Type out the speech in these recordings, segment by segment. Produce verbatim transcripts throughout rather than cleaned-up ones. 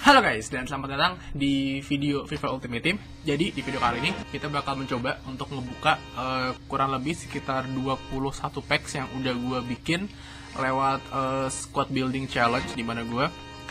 Halo guys, dan selamat datang di video FIFA Ultimate Team. Jadi di video kali ini kita bakal mencoba untuk ngebuka uh, kurang lebih sekitar dua puluh satu packs yang udah gue bikin lewat uh, squad building challenge, dimana gue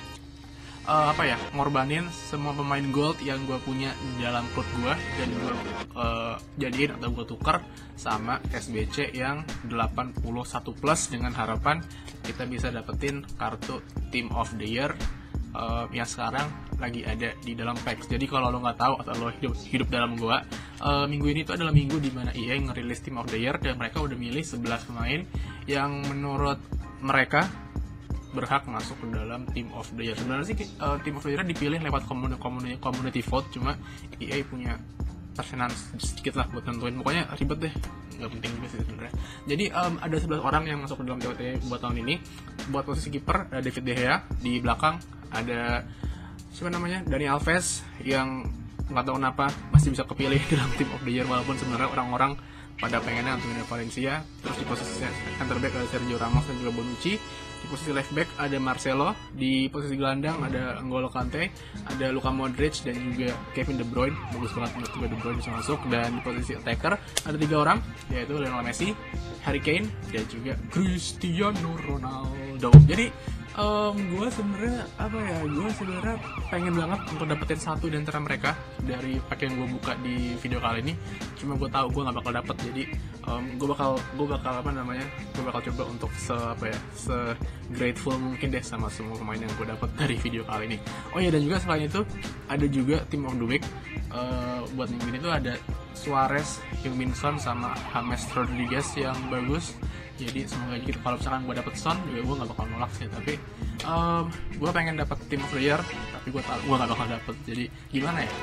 uh, apa ya ngorbanin semua pemain gold yang gue punya di dalam klub gue dan gue uh, jadiin atau gue tuker sama S B C yang delapan puluh satu plus dengan harapan kita bisa dapetin kartu Team of the Year Uh, yang sekarang lagi ada di dalam packs. Jadi kalau lo nggak tahu atau lo hidup, hidup dalam gua, uh, minggu ini itu adalah minggu dimana E A ngerilis Team of the Year dan mereka udah milih sebelas pemain yang menurut mereka berhak masuk ke dalam Team of the Year. Sebenarnya sih uh, Team of the Year dipilih lewat community, community, community vote, cuma E A punya persenan sedikit lah buat nentuin. Pokoknya ribet deh, nggak penting juga sih sebenarnya. Jadi um, ada sebelas orang yang masuk ke dalam T O T buat tahun ini. Buat posisi kiper ada David De Gea, di belakang ada siapa namanya Dani Alves yang nggak tahu kenapa masih bisa kepilih dalam Team of the Year walaupun sebenarnya orang-orang pada pengennya Antonio Valencia. Terus di posisi center back ada Sergio Ramos dan juga Bonucci. Di posisi left back ada Marcelo. Di posisi gelandang ada N'Golo Kante, ada Luka Modric dan juga Kevin De Bruyne. Bagus banget menurut gue De Bruyne bisa masuk. Dan di posisi attacker ada tiga orang, yaitu Lionel Messi, Harry Kane dan juga Cristiano Ronaldo. Jadi Um, gue sebenarnya apa ya, gue sebenarnya pengen banget untuk dapetin satu di antara mereka dari pack yang gue buka di video kali ini. Cuma gue tahu gue nggak bakal dapet, jadi um, gue bakal gue bakal apa namanya, gue bakal coba untuk se apa ya, se grateful mungkin deh sama semua pemain yang gue dapet dari video kali ini. Oh ya, dan juga selain itu ada juga Team of the Week uh, buat minggu ini tuh ada Suarez, Heung-min Son sama James Rodriguez yang bagus. Jadi semoga gitu, kalau misalkan gue dapet Son juga gue nggak bakal nolak sih, tapi um, gue pengen dapet Team of the Year tapi gue tau gue nggak bakal dapet. Jadi gimana ya,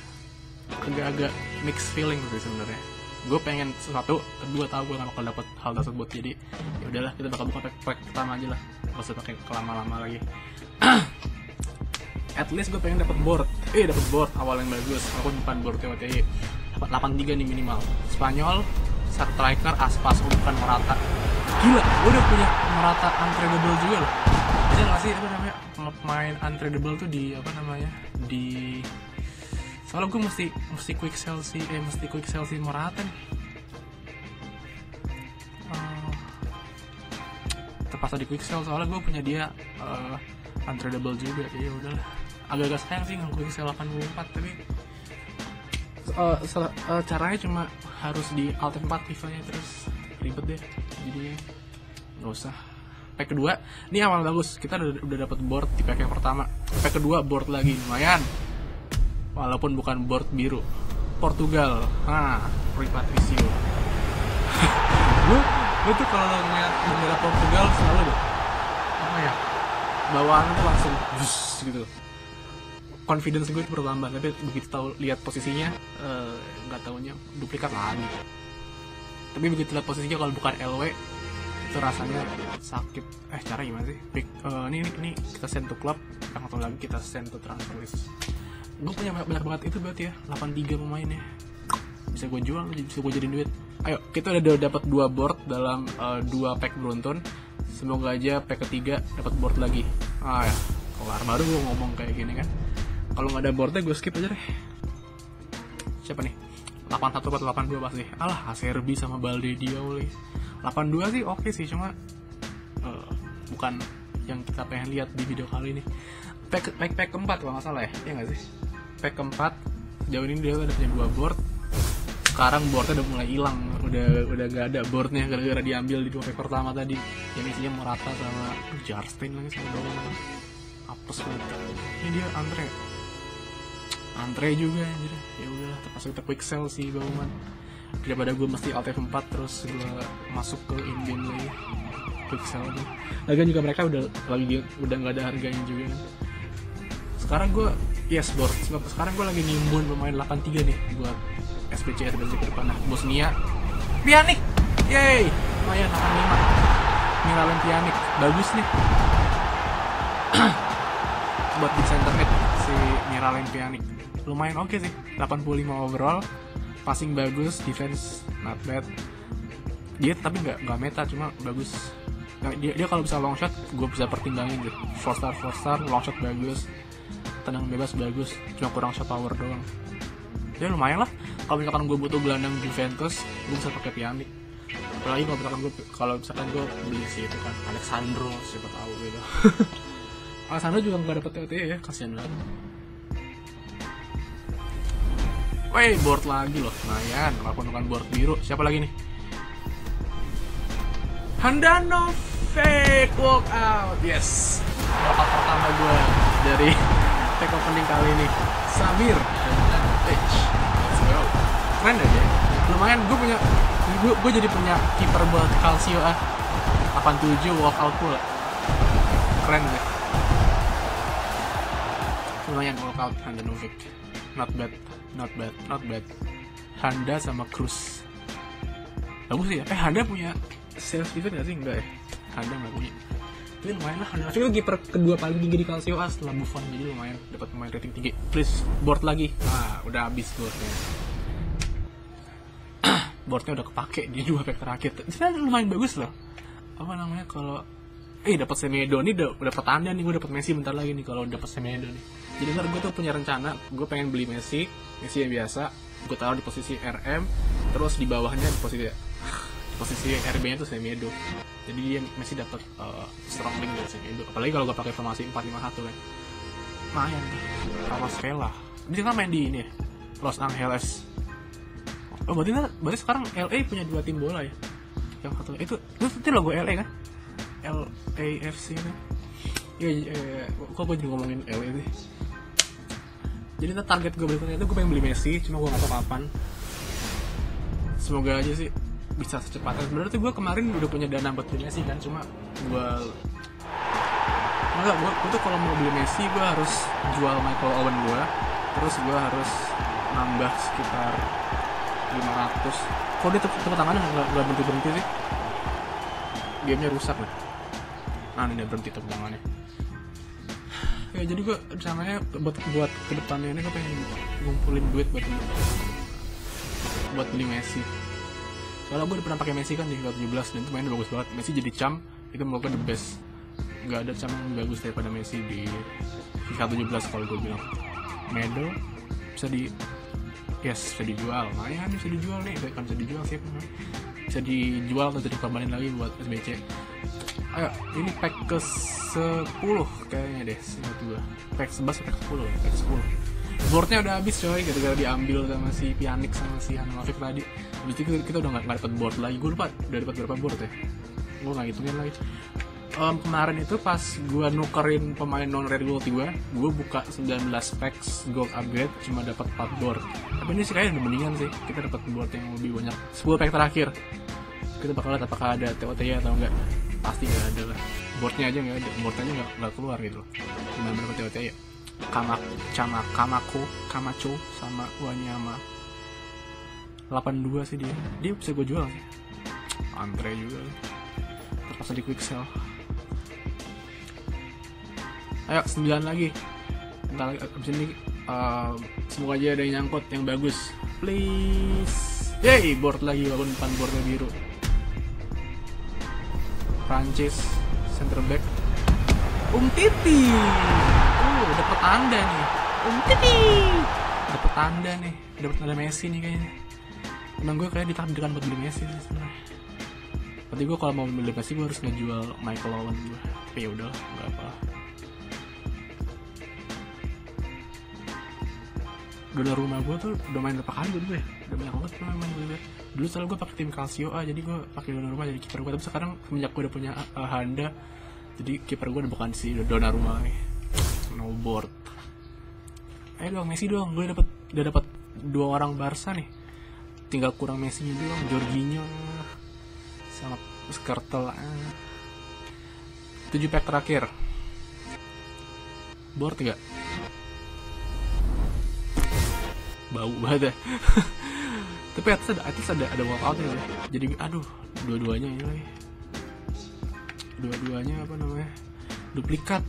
agak-agak mixed feeling sih sebenarnya. Gue pengen sesuatu, kedua tahu gue nggak bakal dapet hal tersebut. Jadi ya udahlah, kita bakal buka pack pertama aja lah, nggak usah pakai kelama-lama lagi. At least gue pengen dapet board, eh dapet board awal yang bagus, walaupun bukan board T O T I dapat delapan tiga nih minimal. Spanyol, striker Aspas, bukan Morata. Gila, gue udah punya Morata untradeable juga loh. Bisa nggak sih apa namanya pemain untradeable tuh di apa namanya di, soalnya gue mesti mesti quick sell si eh mesti quick sell si Morata nih. Uh, terpaksa di quick sell soalnya gue punya dia uh, untradeable juga. Ya udahlah, agak-agak sayang sih nggak quick sell delapan puluh empat, tapi Uh, uh, caranya cuma harus di alt F empat FIFA-nya, terus ribet deh, jadi nggak usah. Pack kedua, ini awal bagus, kita udah, udah dapet board di pack yang pertama. Pack kedua board lagi, lumayan, walaupun bukan board biru. Portugal, nah, Rui Patricio. Gue, gue tuh kalau ngeliat bendera Portugal selalu deh, apa ya, bawaan tuh langsung bus gitu. Confidence gue itu bertambah, tapi begitu tahu lihat posisinya nggak uh, taunya duplikat lagi. Tapi begitu lihat posisinya kalau bukan L W itu rasanya sakit. Eh cara gimana sih? Uh, ini, ini ini kita send to club, yang satu lagi kita send to transfer list. Gue punya banyak, banyak banget itu berarti ya, delapan tiga pemainnya. Bisa gue jual, bisa gue jadiin duit. Ayo, kita udah dapat dua board dalam uh, dua pack beruntun. Semoga aja pack ketiga dapat board lagi. Ah ya, kelar baru gue ngomong kayak gini kan. Kalau nggak ada boardnya gue skip aja deh. Siapa nih? delapan satu atau delapan dua pasti. Alah, Acerbi sama Balde Diaw. delapan dua sih oke sih, cuma uh, bukan yang kita pengen lihat di video kali ini. Pack pack, pack keempat kalau nggak salah ya, ya nggak sih? Pack keempat sejauh ini dia udah punya dua board. Sekarang boardnya udah mulai hilang, udah udah nggak ada boardnya gara-gara diambil di dua pack pertama tadi. Yang isinya Morata sama Jarstein lagi sama Dolan. Apes banget. Ini dia Andre. Andre juga anjir. Ya udah, terpaksa kita quick sell sih Bauman. Daripada gue mesti alt F empat terus gue masuk ke in-game lagi. Quick sell tuh. Lagian juga mereka udah lagi udah enggak ada harganya juga kan. Sekarang gue yes board. Sekarang gue lagi nimbun pemain delapan tiga nih buat S P C S B C ke depan. Nah, Bosnia Pjanic. Yeay. Lumayan delapan lima. Miralem Pjanic. Bagus nih. Buat di center mid si Miralem Pjanic lumayan oke okay sih, delapan puluh lima overall, passing bagus, defense not bad. Dia tapi nggak nggak meta, cuma bagus. Nah, dia dia kalau bisa long shot gue bisa pertimbangin gitu, four star four star long shot bagus. tenang bebas bagus, cuma kurang shot power doang. Ya lumayan lah. Kalau misalkan gue butuh gelandang Juventus, gue bisa pakai Pjanic. Apalagi kalau misalkan gue kalau misalkan gue beli si itu kan Alexandro, siapa tahu gitu. Alexandro juga nggak dapet T O T ya, kasihan banget. Wey, board lagi loh, lumayan. Walaupun bukan board biru, siapa lagi nih? Handanovic walk out, yes. Walk out pertama gue dari take opening kali ini. Samir Handanovic, let's go. Keren aja, lumayan. Gue punya, gue, gue jadi punya kiper buat Calcio ah. delapan tujuh walk out pula. Keren deh. Lumayan walk out Handanovic. Not bad, not bad, not bad. Handa sama Cruz. Bagus sih ya. Eh Handa punya sales event gak sih? Enggak ya. Handa nggak punya. Tapi lumayan lah. Handa itu kiper kedua paling tinggi di Calcio A setelah Buffon, jadi lumayan dapat pemain rating tinggi. Please board lagi. Nah udah habis boardnya. Boardnya udah kepake di dua pack terakhir. Jadi lumayan bagus loh. Apa namanya kalau eh dapat Semedo nih udah udah pertanda nih, gue dapat Messi bentar lagi nih kalau dapat Semedo nih. Jadi ntar gue tuh punya rencana, gue pengen beli Messi, Messi yang biasa, gue taruh di posisi R M, terus di bawahnya di posisi di posisi R B-nya tuh Semedo. Jadi dia Messi dapat uh, strong link dari Semedo. Apalagi kalau gue pakai formasi empat lima satu kan. Lumayan nih. Ramos Vela. Dia kan main di ini ya, Los Angeles. Oh berarti berarti sekarang L A punya dua tim bola ya. Yang satu itu itu, itu logo L A kan? L A F C kan. Iya, eh, kok gue jadi ngomongin L A sih. Jadi ntar target gue berikutnya itu gue pengen beli Messi, cuma gue gak tau kapan. Semoga aja sih bisa secepatnya. Sebenarnya tuh gue kemarin udah punya dana buat beli Messi kan, cuma gue enggak, gue, gue tuh kalau mau beli Messi gue harus jual Michael Owen gue, terus gue harus nambah sekitar lima ratus. Kok dia tepuk tangannya nggak nggak berhenti berhenti sih? Gamenya rusak nih. Nah ini udah berhenti tepuk tangannya. Ya jadi gue rencananya buat buat kedepannya ini gue pengen ngumpulin duit buat buat beli Messi. Soalnya gue udah pernah pakai Messi kan di FIFA tujuh belas dan itu mainnya bagus banget. Messi jadi champ itu menurut gue the best. Gak ada champ yang bagus daripada Messi di FIFA tujuh belas kalau gue bilang. Medal bisa di yes bisa dijual, lumayan bisa dijual nih, kan bisa dijual sih, bisa dijual atau jadi korbanin lagi buat S B C. Ayo, ini pack ke sepuluh kayaknya deh, ingat gue. Pack sebelas, pack sepuluh, pack sepuluh. Boardnya udah habis coy, gara-gara diambil sama si Pjanic sama si Handanovic tadi. Habis itu kita udah gak, gak dapet board lagi, gue lupa udah dapet berapa board ya. Gue gak hitungin lagi. Um, kemarin itu pas gue nukerin pemain non-red gold gue, gue buka sembilan belas packs gold upgrade, cuma dapat empat board. Tapi ini sih kayaknya udah mendingan sih, kita dapat board yang lebih banyak. sepuluh pack terakhir. Kita bakal lihat apakah ada T O T Y atau enggak. Pasti nggak ada lah, boardnya aja nggak ada, boardnya aja nggak nggak keluar gitu loh. Gimana berapa T O T ya? Kamak, Cama, Kamako, Kamacho sama Wanyama. delapan dua sih dia, dia bisa gue jual sih. Andre juga, terpaksa di quick sell. Ayo sembilan lagi, bentar lagi abis ini. Uh, semoga aja ada yang nyangkut yang bagus, please. Yay, board lagi walaupun depan boardnya biru. Prancis, center back Umtiti. Oh, dapet tanda nih Umtiti, dapet tanda nih, dapet tanda Messi nih kayaknya. Emang gue kayak ditakdirkan buat beli Messi sih sebenarnya. Berarti gue kalau mau beli Messi gue harus ngejual Michael Owen gue. Tapi ya udah, nggak apa. Donor rumah gue tuh udah main berapa kali dulu ya, udah banyak banget main main gue. Dulu selalu gue pakai tim Calcio A, jadi gue pakai donor rumah jadi kiper gue. Tapi sekarang semenjak gue udah punya uh, Handa, jadi kiper gue udah bukan si donor rumah nih. No board. Ayo dong Messi dong, gue dapet udah dapat dua orang Barca nih. Tinggal kurang Messi doang, Jorginho sama Skrtel. tujuh pack terakhir. Board gak? Bau banget ya. Tapi atas ada atas ada ada walkoutnya ya. Jadi aduh, dua-duanya ini lagi. Dua-duanya apa namanya? Duplikat.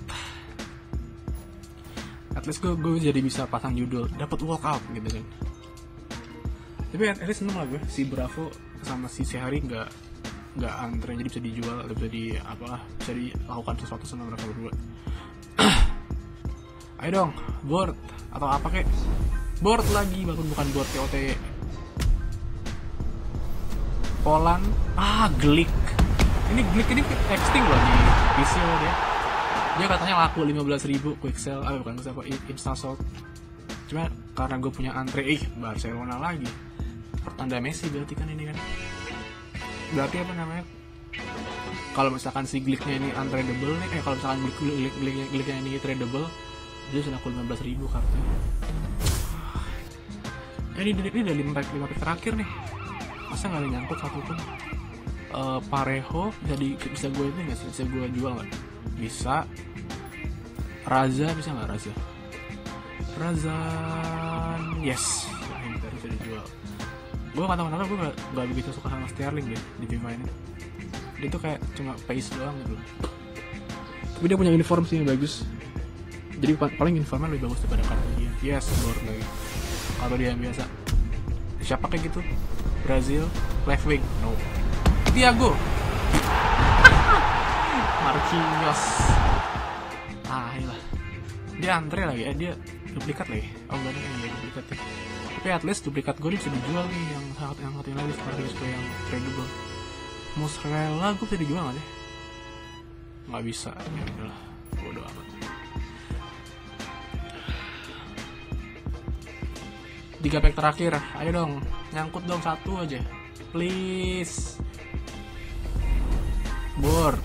At least gue, gue jadi bisa pasang judul dapat walkout gitu kan. Tapi at least seneng lah gue, si Bravo sama si Sehari nggak nggak antre, jadi bisa dijual atau bisa di apalah, bisa dilakukan sesuatu sama mereka berdua. Ayo dong, board atau apa kek? Board lagi, bahkan bukan board T O T Y. Polan, ah Glik. Ini Glik ini exting loh di P C loh dia. Dia katanya laku lima belas ribu quick sell, ah bukan quick sell, instant sold. Cuma karena gue punya antre, ih Barcelona lagi. Pertanda Messi berarti kan ini kan. Berarti apa namanya? Kalau misalkan si Gliknya ini untradeable nih, eh kalau misalkan Glik Glik Gliknya, Gliknya ini tradable, dia sudah laku lima belas ribu kartunya. Eh, ini ini udah lima pack lima pack terakhir nih. Masa nggak ada nyangkut satu pun? Uh, Parejo bisa di bisa gue ini nggak sih? Bisa gue jual nggak? Bisa. Raza bisa nggak Raza? Razan, yes. Nah, ini tadi bisa dijual. Gue nggak tahu kenapa gue nggak nggak begitu suka sama Sterling deh di FIFA ini. Dia tuh kayak cuma pace doang gitu. Tapi dia punya uniform sih yang bagus. Jadi paling uniformnya lebih bagus daripada kartu dia. Yes, board lagi. Kalau dia yang biasa. Siapa kayak gitu? Brazil, left wing, no. Thiago, Marquinhos. Ah, iyalah. Dia antre lagi, eh dia duplikat lagi. Oh enggak, dia duplikat ya. Tapi at least duplikat gue bisa dijual nih, yang sangat yang satu lagi seperti itu yang tradable. Musrella gue bisa dijual nggak sih? Nggak bisa, ya udahlah, bodo amat. Tiga pack terakhir, ayo dong, nyangkut dong satu aja, please. Board.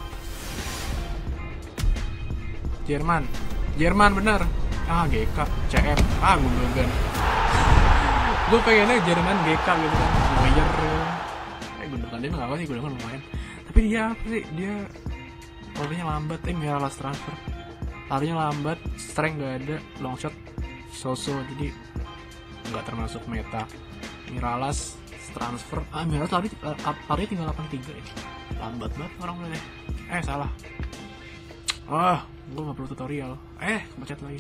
Jerman, Jerman bener. Ah G K, C M, ah Gundogan. Gue pengennya Jerman G K gitu kan, Neuer. Eh Gundogan dia nggak apa sih, Gundogan lumayan. Tapi dia apa sih? Dia larinya lambat, eh Miralas transfer. Larinya lambat, strength nggak ada, long shot, so-so, jadi nggak termasuk meta. Miralas transfer, ah Miralas lari, lari tinggal delapan puluh tiga ya. Lambat banget orang udah deh. Eh salah. Ah, gue nggak perlu tutorial. Eh, kebacet lagi.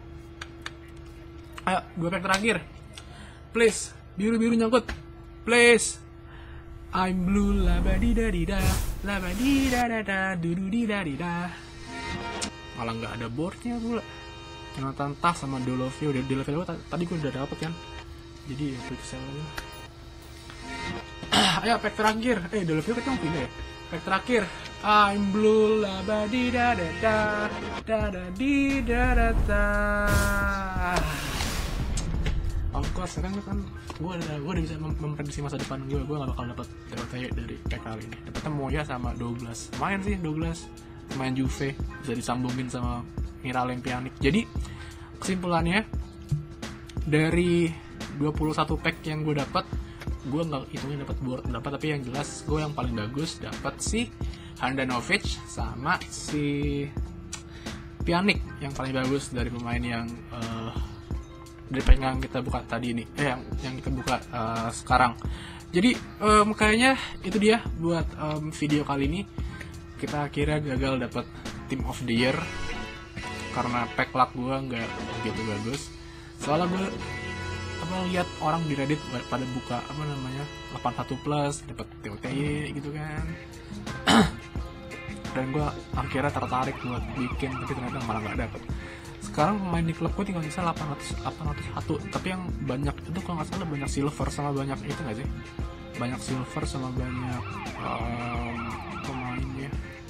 Ayo, dua pack terakhir. Please, biru-biru nyangkut. Please. I'm blue, labadidadida, labadidadada, dududidadida. Malah nggak ada boardnya pula. Jonathan Tah sama Deulofeu, udah Deulofeu tadi gue udah dapet kan. Jadi ya quick sell aja. Ayo pack terakhir. Eh Deulofeu kita mau pindah ya. Pack terakhir. I'm blue labadidadada, dadadidadada. Of course, sekarang kan gue udah gue udah bisa mem memprediksi masa depan gue. Gue gak bakal dapat T O T Y dari pack kali ini. Dapetnya Moya sama Douglas. Main sih Douglas. Main Juve, bisa disambungin sama Miralem Pjanic. Jadi kesimpulannya dari dua puluh satu pack yang gue dapat, gue nggak hitungin dapat board dapat, tapi yang jelas gue yang paling bagus dapat si Handanovic sama si Pjanic yang paling bagus dari pemain yang uh, dari pack yang kita buka tadi ini, eh yang yang kita buka uh, sekarang. Jadi um, kayaknya itu dia buat um, video kali ini. Kita akhirnya gagal dapat Team of the Year karena pack luck gue nggak begitu bagus. Soalnya gue apa lihat orang di Reddit pada buka apa namanya delapan puluh satu plus dapat T O T Y gitu kan. Dan gue akhirnya tertarik buat bikin, tapi ternyata malah nggak dapet. Sekarang pemain di klub gue tinggal bisa delapan ratus satu, tapi yang banyak itu kalau nggak salah banyak silver sama banyak itu nggak sih? Banyak silver sama banyak um, pemainnya.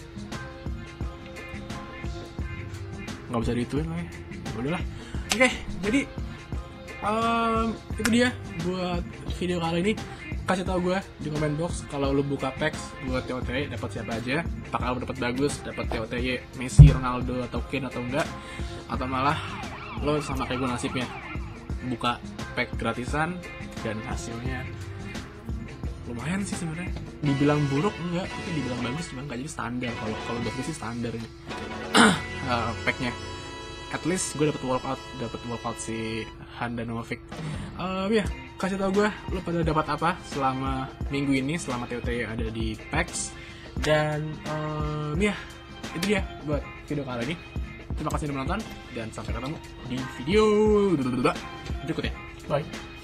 Nggak bisa dihituin lah ya. Udahlah. Oke, okay, jadi um, itu dia buat video kali ini. Kasih tau gue di comment box kalau lu buka packs buat T O T Y dapat siapa aja. Apakah lu dapat bagus, dapat T O T Y Messi, Ronaldo atau Kane atau enggak, atau malah lo sama kayak gue nasibnya buka pack gratisan dan hasilnya lumayan sih sebenarnya. Dibilang buruk enggak, tapi dibilang bagus cuma nggak jadi standar. Kalau kalau buat gue sih standar ini uh, packnya. At least gue dapet walkout, dapet walkout si Handanovic. Um, ya, kasih tau gue lo pada dapat apa selama minggu ini, selama T O T Y ada di packs. Dan um, ya, itu dia buat video kali ini. Terima kasih sudah menonton dan sampai ketemu di video berikutnya. Bye.